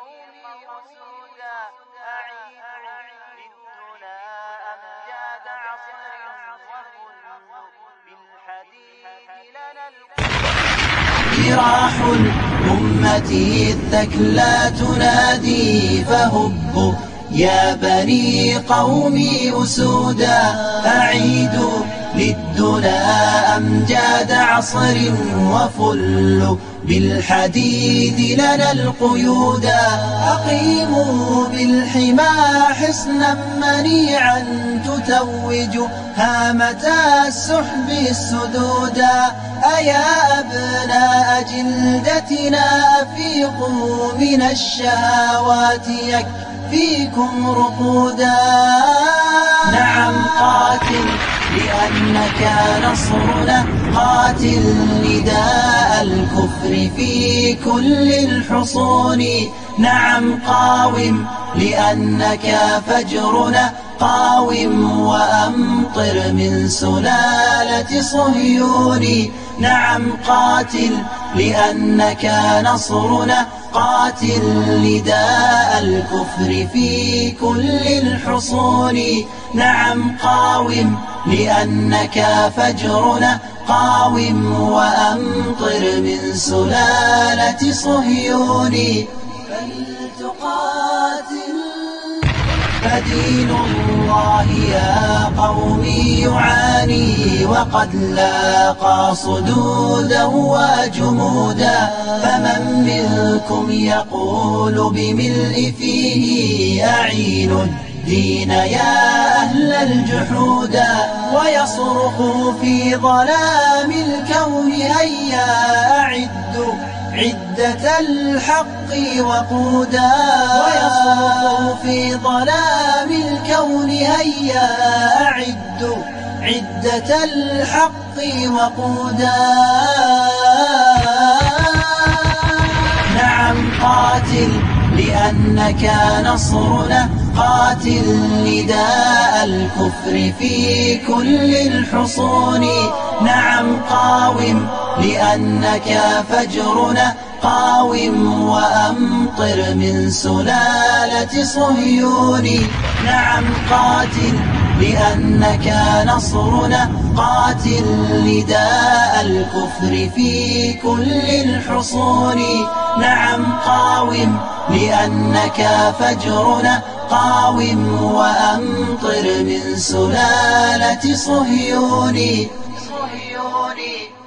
أسودا أعيد للدنا أمجاد عصر وكل بالحديد لنا جراح الأمة الثكلى تنادي فهبوا يا بني قومي أسودا أعيدوا للدنا أمجاد عصر وفلوا بالحديد لنا القيودا أقيموا بالحمى حصنا منيعا تتوج هامة السحب السدودا أيا أبناء جلدتنا أفيقوا من الشهوات يكفيكم رقودا نعم قاتل لأنك نصرنا قاتل نداء الكفر في كل الحصون نعم قاوم لأنك فجرنا قاوم وأمطر من سلالة صهيون نعم قاتل لأنك نصرنا قاتل نداء الكفر في كل الحصون نعم قاوم لأنك فجرنا قاوم وأمطر من سلالة صهيون فلتقاتل فدين الله يا قومي يعاني وقد لاقى صدودا وجمودا فمن منكم يقول بملء فيه أعين الدين يا أهل الجحودا ويصرخ في ظلام الكون هيا أعدوا عدة الحق وقودا ويصرخ في ظلام الكون هيا أعدوا عدة الحق وقودا نعم قاتل لأنك نصرنا قاتل نداء الكفر في كل الحصون نعم قاوم لأنك فجرنا قاوم وأمطر من سلالة صهيون نعم قاتل لأنك نصرنا قاتل نداء الكفر في كل الحصون نعم قاوم لأنك فجرنا قاوم وأمطر من سلالة صهيون